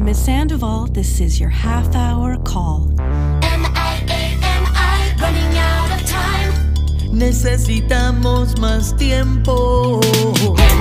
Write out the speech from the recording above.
Miss Sandoval, this is your half-hour call. M-I-A-M-I, running out of time. Necesitamos más tiempo.